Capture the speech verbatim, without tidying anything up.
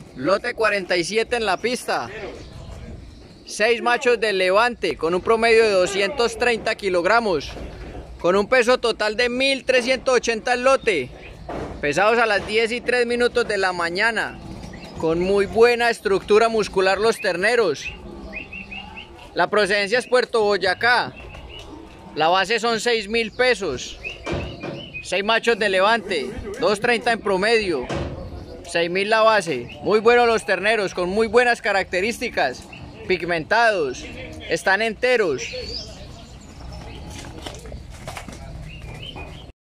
Lote cuarenta y siete en la pista. seis machos del Levante con un promedio de doscientos treinta kilogramos. Con un peso total de mil trescientos ochenta el lote. Pesados a las diez y tres minutos de la mañana. Con muy buena estructura muscular los terneros. La procedencia es Puerto Boyacá. La base son seis mil pesos. seis machos de Levante, doscientos treinta en promedio. seis mil la base. Muy buenos los terneros, con muy buenas características. Pigmentados. Están enteros.